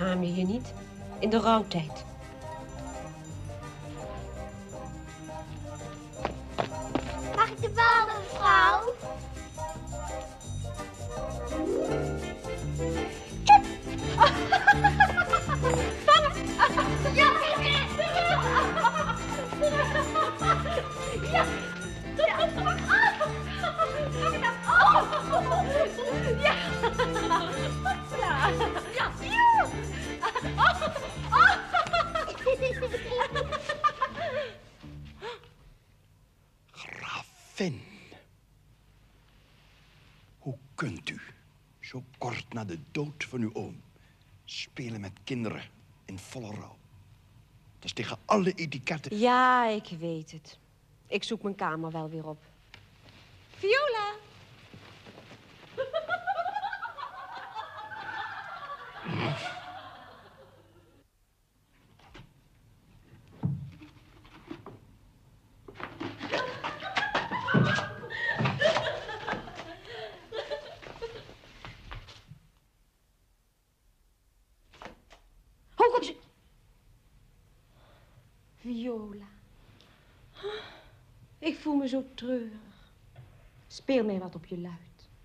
schaam je je niet? In de rouwtijd. Mag ik de bal, mevrouw? Tjoep! Ja! Gravin. Hoe kunt u, zo kort na de dood van uw oom, spelen met kinderen in volle rouw? Dat is tegen alle etiketten. Ja, ik weet het. Ik zoek mijn kamer wel weer op. Viola! Hoe komt ze? Viola. Ik voel me zo treurig. Speel mij wat op je luid.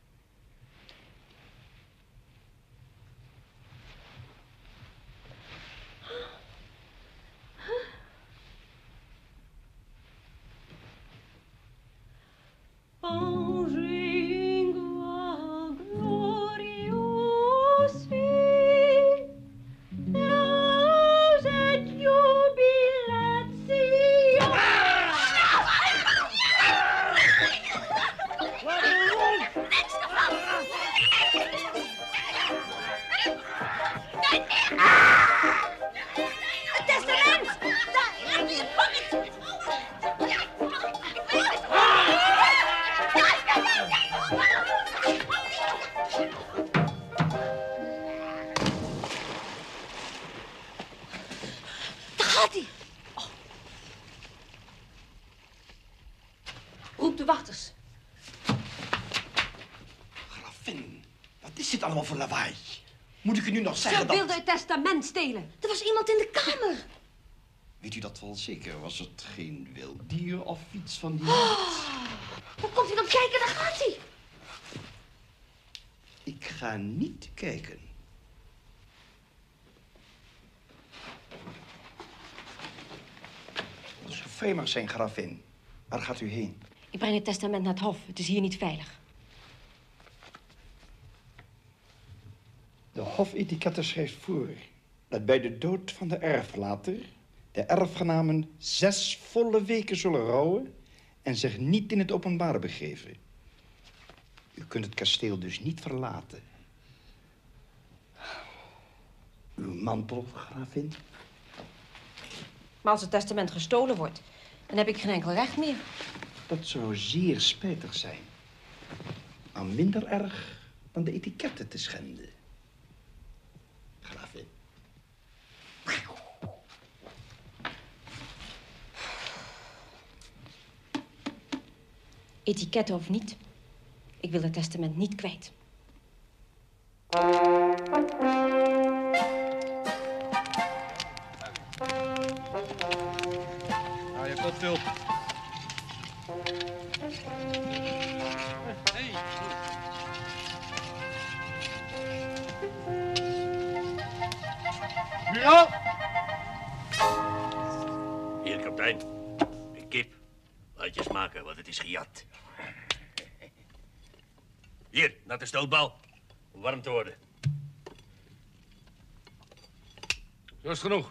Roep de wachters. Gravin, wat is dit allemaal voor lawaai? Moet ik u nu nog zeggen Ze wilden het testament stelen. Er was iemand in de kamer. Weet u dat wel zeker? Was het geen wild dier of iets van die aard? Hoe komt u dan kijken? Daar gaat hij. Ik ga niet kijken. Dat zou vreemd zijn, gravin. Waar gaat u heen? Ik breng het testament naar het hof. Het is hier niet veilig. De hofetikette schrijft voor dat bij de dood van de erflater de erfgenamen 6 volle weken zullen rouwen en zich niet in het openbaar begeven. U kunt het kasteel dus niet verlaten. Uw mantel, gravin? Maar als het testament gestolen wordt, dan heb ik geen enkel recht meer. Dat zou zeer spijtig zijn. Maar minder erg dan de etiketten te schenden. Gravin. Etiketten of niet, ik wil het testament niet kwijt. Nou, je komt veel. Hey. Miro! Hier, kapitein. Een kip. Laat je smaken, want het is gejat. Hier, naar de stootbal. Om warm te worden. Zo is het genoeg.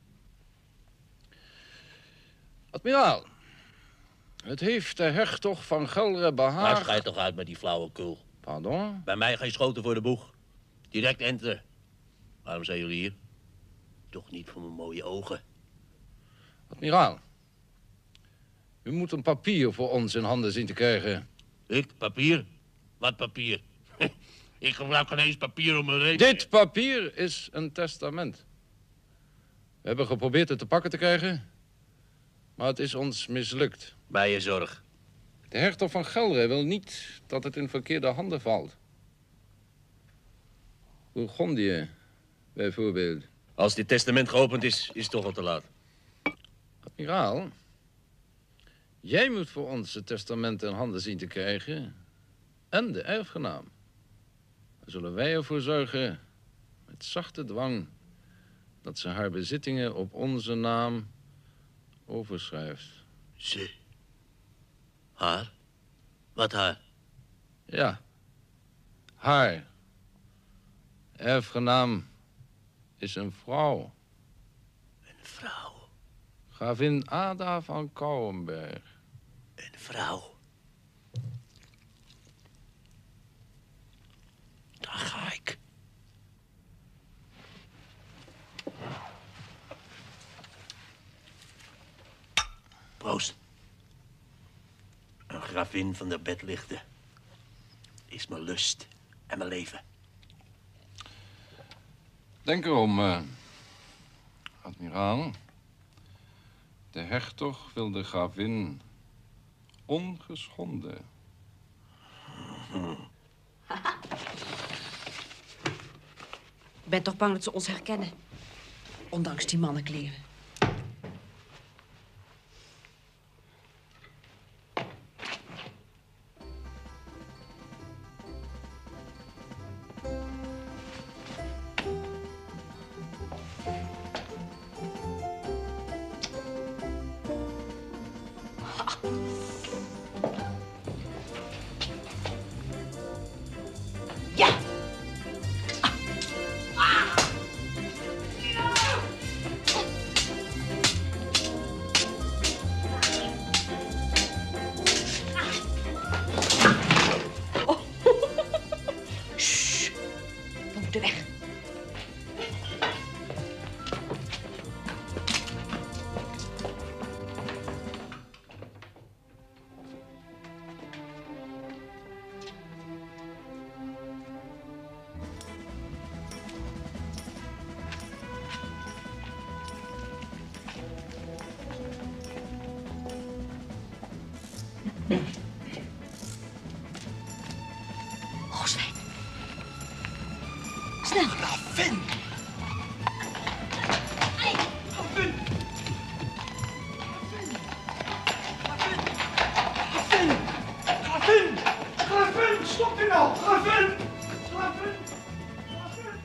Admiraal, het heeft de hertog van Gelre Maar behaagd... schijt toch uit met die flauwekul. Pardon? Bij mij geen schoten voor de boeg. Direct enteren. Waarom zijn jullie hier? Toch niet voor mijn mooie ogen. Admiraal, u moet een papier voor ons in handen zien te krijgen. Ik? Papier? Wat papier? Ik gebruik geen eens papier om mijn reet. Dit papier is een testament. We hebben geprobeerd het te pakken te krijgen, maar het is ons mislukt. Bij je zorg. De hertog van Gelre wil niet dat het in verkeerde handen valt. Bourgondië Bijvoorbeeld. Als dit testament geopend is, is het toch al te laat. Admiraal, jij moet voor ons het testament in handen zien te krijgen en de erfgenaam. Dan zullen wij ervoor zorgen, met zachte dwang, dat ze haar bezittingen op onze naam overschrijft. Ze? Haar? Wat haar? Ja, haar. Erfgenaam is een vrouw. Een vrouw? Gravin Ada van Kouwenberg. Een vrouw? Daar ga ik. Proost. Een gravin van de bedlichten is mijn lust en mijn leven. Denk erom, admiraal. De hertog wil de gravin ongeschonden. Ik ben toch bang dat ze ons herkennen. Ondanks die mannenkleren. We moeten weg. Rooswijn. Snel. Gravin! Gravin! Gravin! Gravin! Gravin! Stop u nou! Gravin! Gravin! Gravin!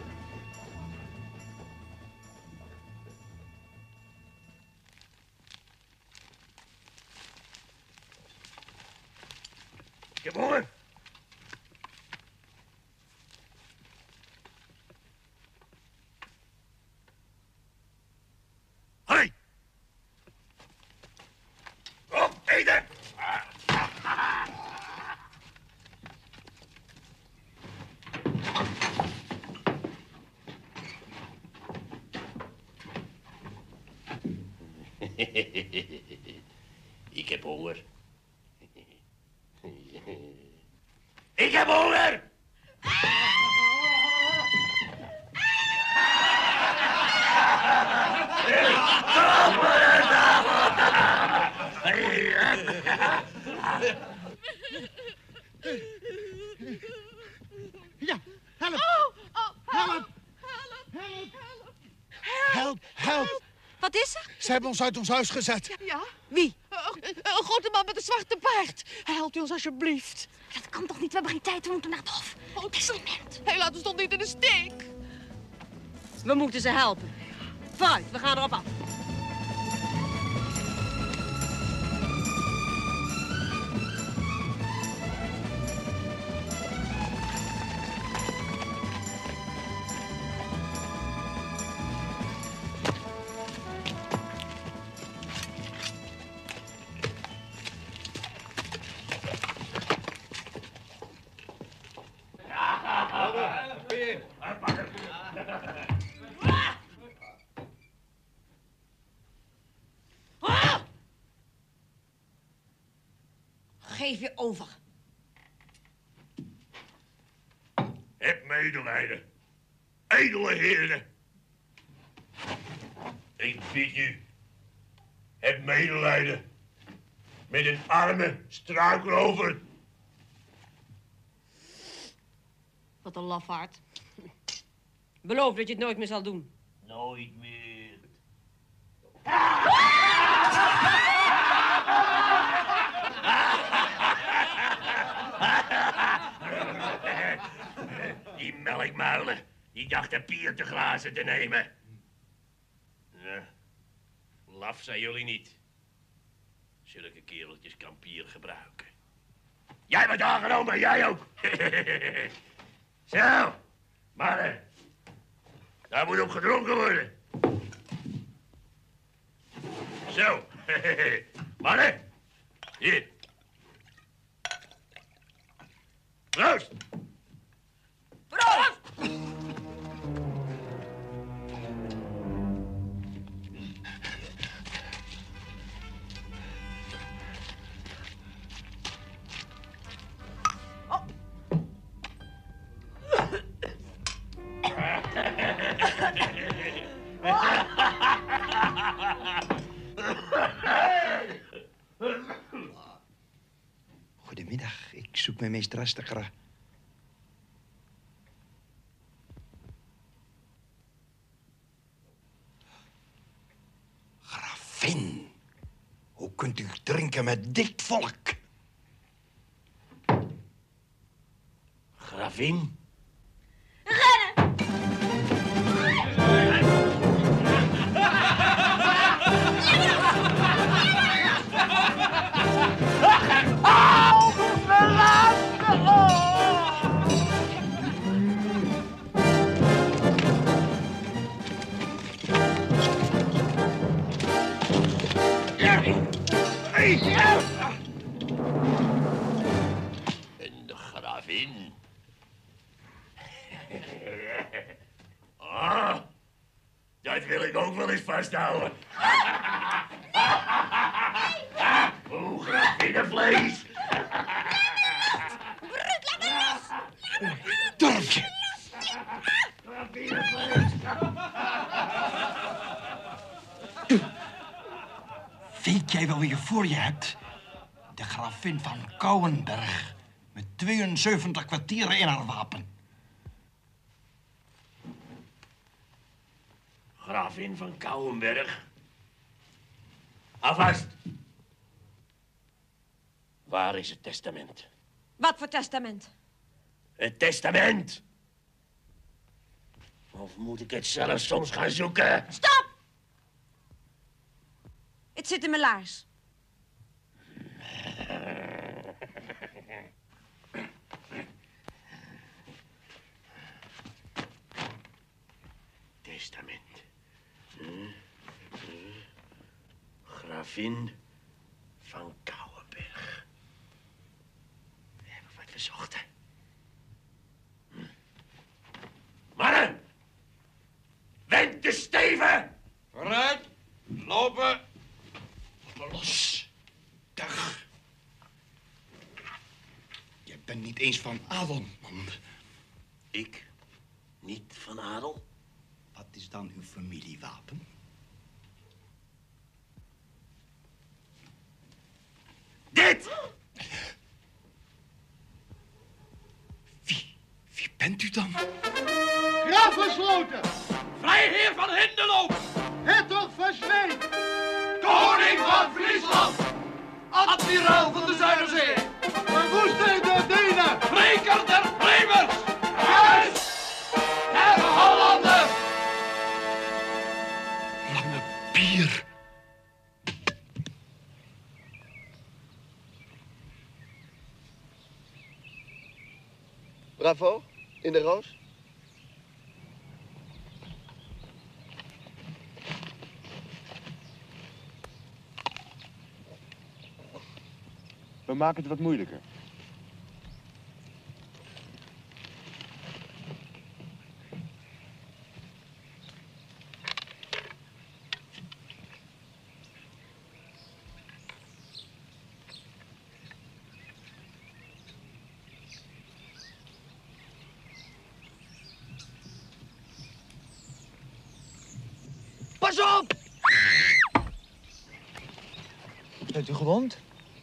Ik heb honger. Hoi! Op, eten! Ik heb honger. Ik heb honger! Ja, help! Help! Help! Help! Wat is er? Ze hebben ons uit ons huis gezet. Ja? Wie? Een grote man met een zwarte paard. Helpt u ons alsjeblieft. Dat kan toch niet? We hebben geen tijd. We moeten naar het hof. Testament. Hij laat ons toch niet in de steek? We moeten ze helpen. Vooruit, we gaan erop af. Geef je over. Heb medelijden. Edele heren. Ik bid u. Heb medelijden. Met een arme struikrover. Wat een lafaard. Beloof dat je het nooit meer zal doen. Nooit meer. Die melkmuilen, die dachten Pier te glazen te nemen. Ja, laf zijn jullie niet. Zulke kereltjes kan Pier gebruiken. Jij bent aangenomen, jij ook. Zo, mannen. Daar moet op gedronken worden. Zo, mannen. Hier. Proost. Proost! Goedemiddag, ik zoek mijn meesteres de Gravin. Hoe kunt u drinken met dit volk? Gravin? En de gravin. Ah, dat wil ik ook wel eens vasthouden. Oeh, gravinnenvlees. Durf je? Weet jij wel wie je voor je hebt? De gravin van Kouwenberg. Met 72 kwartieren in haar wapen. Gravin van Kouwenberg. Alvast. Waar is het testament? Wat voor testament? Het testament! Of moet ik het zelf soms gaan zoeken? Stop! Het zit in mijn laars. Testament. Gravin van Kouwenberg. We hebben wat verzochten. Mannen! Wend de steven! Vooruit, lopen. Los. Dag. Je bent niet eens van adel, man. Ik? Niet van adel? Wat is dan uw familiewapen? Dit! Wie bent u dan? Graaf gesloten! Vrijheer van Hindeloop. Hertog van Zweed! Koning van Friesland. Admiraal van de Zuiderzee. Verwoester de Denen! Breker der Bremers. Huis der Hollanden. Lange Pier. Bravo, in de roos. We maken het wat moeilijker. Pas op! Bent u gewond?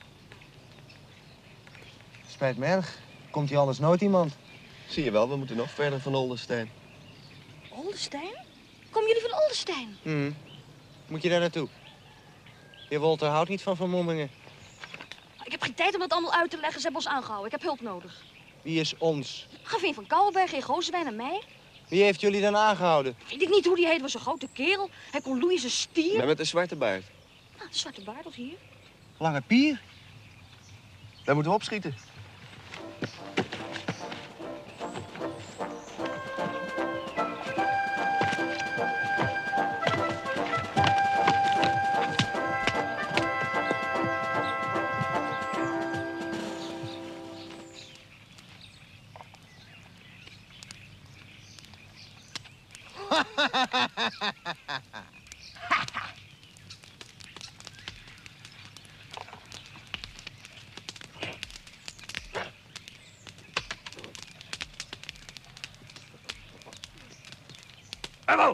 Spijt me erg. Komt hier anders nooit iemand? Zie je wel, we moeten nog verder van Oldenstein. Oldestein? Komen jullie van Oldestein? Moet je daar naartoe? Heer Wolter houdt niet van vermommingen. Ik heb geen tijd om dat allemaal uit te leggen. Ze hebben ons aangehouden. Ik heb hulp nodig. Wie is ons? Gravin van Kouwenberg, heer Goosewijn en mij. Wie heeft jullie dan aangehouden? Weet ik niet hoe die heet, was een grote kerel. Hij kon Louis zijn stier. Ja, met een zwarte baard. Ah, de zwarte baard was hier. Lange pier? Daar moeten we opschieten. Bravo!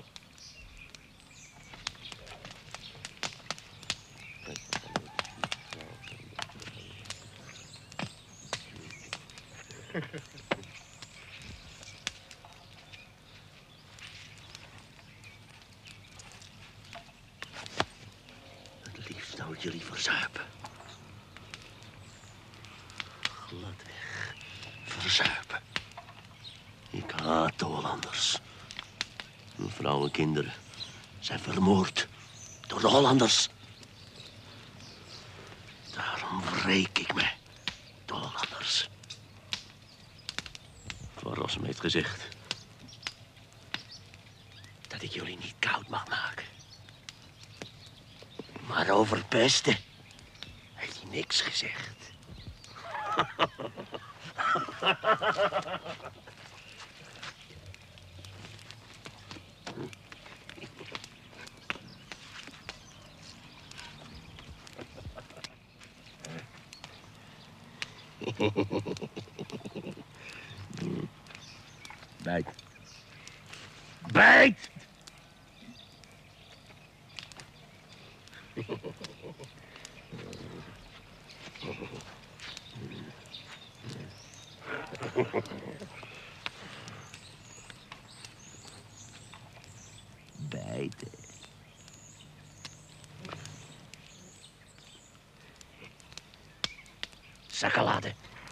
Het liefst zou ik jullie verzuipen. Gladweg verzuipen. Ik haat de Hollanders. Mijn vrouw en kinderen zijn vermoord door de Hollanders. Daarom wreek ik me, de Hollanders. Van Rossum heeft gezegd dat ik jullie niet koud mag maken. Maar over pesten heeft hij niks gezegd. Bijt. Bijt! Bijten. Zakkelade.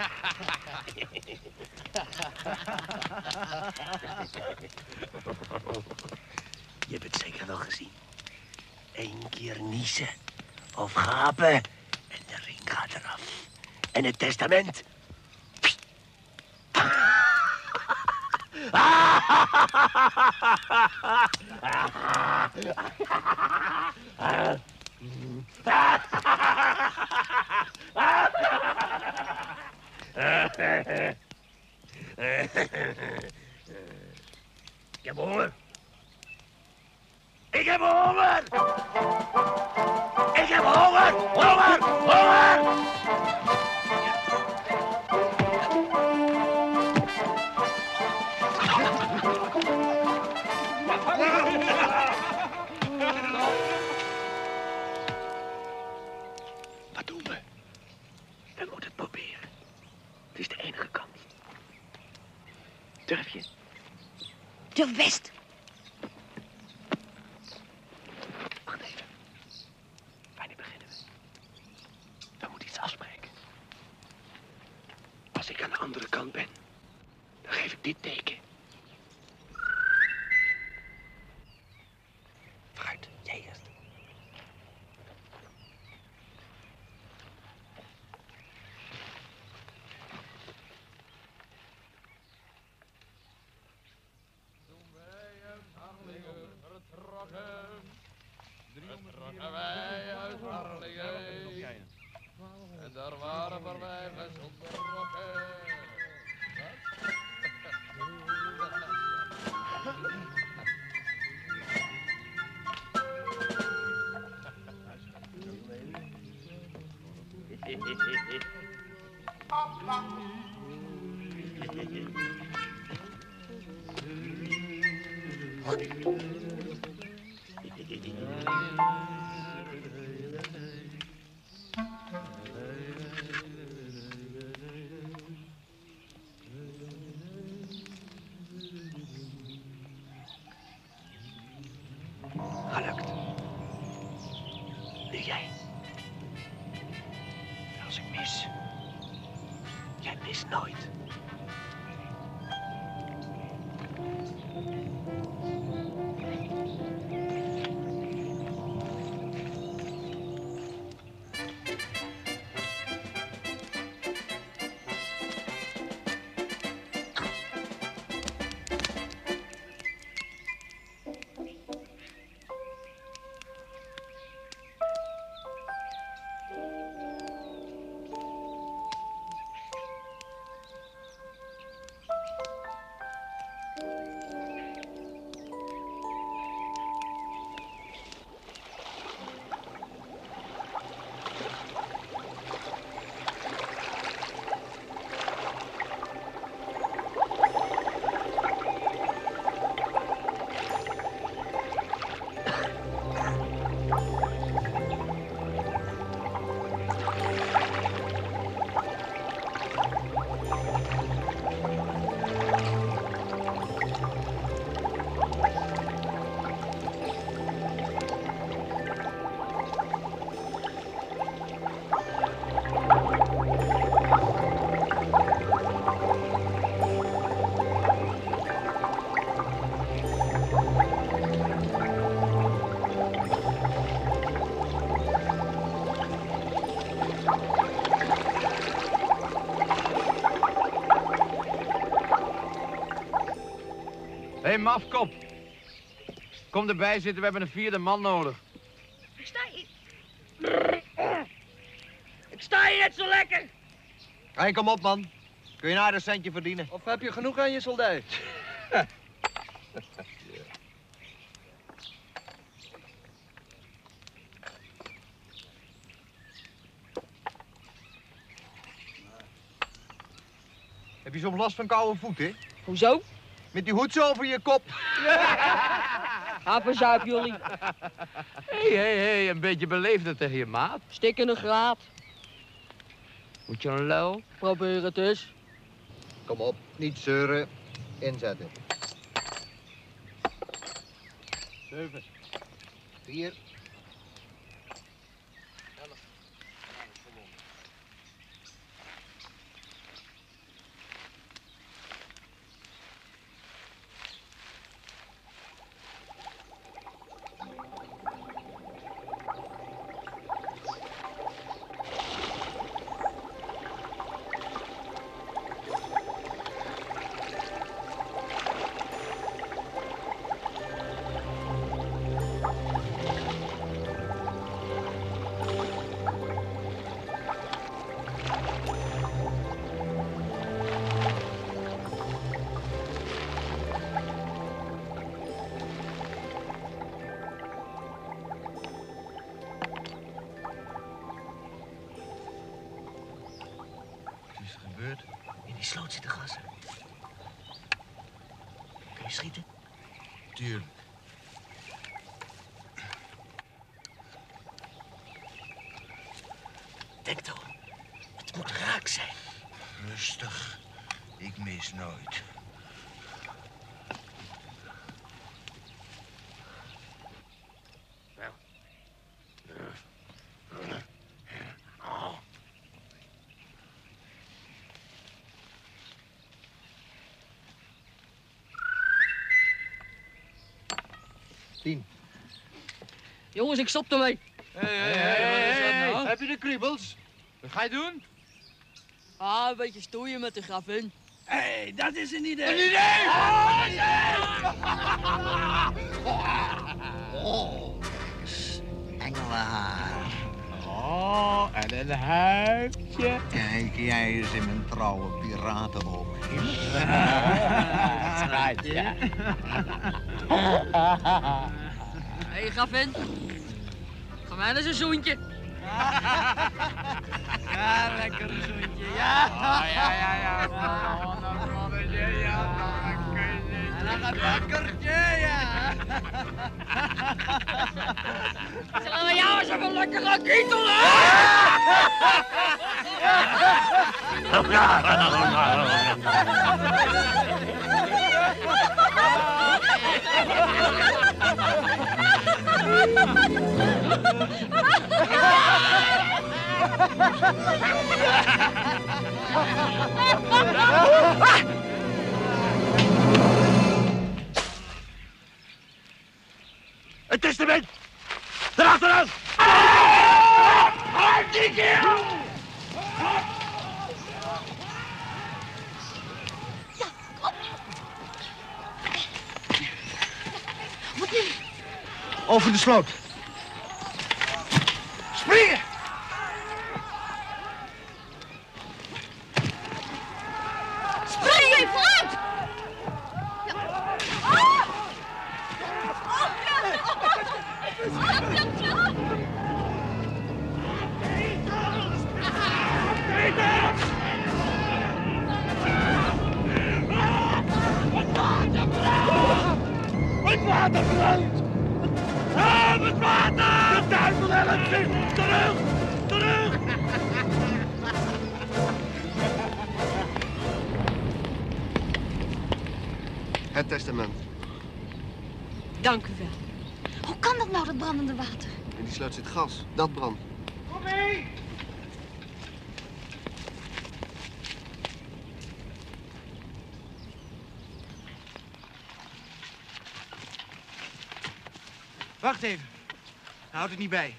Je hebt het zeker wel gezien. 1 keer niezen of gapen en de ring gaat eraf. En het testament. Ik heb honger. Ik heb honger. Ik heb honger. Honger. Honger. Wat doen we? We moeten het proberen. Het is de enige kans. Durf je? Durf best. Wacht even. Wanneer beginnen we? We moeten iets afspreken. Als ik aan de andere kant ben, dan geef ik dit teken. Vooruit, jij eerst. Vertrokken wij uit Harlingen. En daar waren voor wij zonder rokken. wilde jij? Als ik mis... Jij mist nooit. Hé, mafkop. Kom erbij zitten, we hebben een vierde man nodig. Ik sta hier net zo lekker. Hé, kom op, man. Kun je een centje verdienen? Of heb je genoeg aan je soldaat? Heb je soms last van koude voeten? Hoezo? Met die hoed zo over je kop. Havenzuip jullie. Hé, een beetje beleefder tegen je maat. Stik in de graad. Moet je een lul? Probeer het eens. Kom op, niet zeuren. Inzetten. 7. 4. In die sloot zitten gassen. Kun je schieten? Tuurlijk. Denk toch, het moet raak zijn. Rustig. Ik mis nooit. Jongens, ik stop ermee. Hey. Heb je de kriebels? Wat ga je doen? Ah, een beetje stoeien met de gravin. Hé, dat is een idee. Een idee! Engelenhaar. Oh, en een huidje. Kijk jij eens in mijn trouwe piratenoogjes. Schatje. Hé, gravin. Ga mij eens een zoentje. Ja, lekker een zoentje, ja. Oh, ja. Oh, nou, mannetje, ja. En dan gaat lekkertje, ja. Zullen we jou eens even lekker gaan kietelen? Het testament! Erachteraan! Die kerel! Wat nu? Over de sloot. Springen! Spring, vooruit! Het water brandt! Help, het water! De duivel helpt zich! Terug! Terug! Het testament. Dank u wel. Hoe kan dat nou, dat brandende water? In die sloot zit gas. Dat brandt. Kom mee! Wacht even. Houd het niet bij.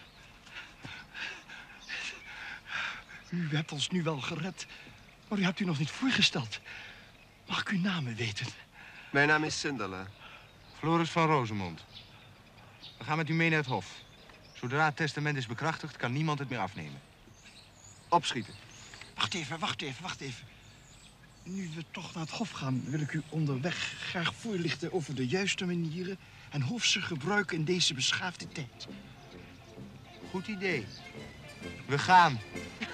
U hebt ons nu wel gered, maar u hebt u nog niet voorgesteld. Mag ik uw namen weten? Mijn naam is Sindela. Floris van Rosemond. We gaan met u mee naar het hof. Zodra het testament is bekrachtigd, kan niemand het meer afnemen. Opschieten. Wacht even. Nu we toch naar het hof gaan, wil ik u onderweg graag voorlichten over de juiste manieren en hofse gebruiken in deze beschaafde tijd. Goed idee. We gaan.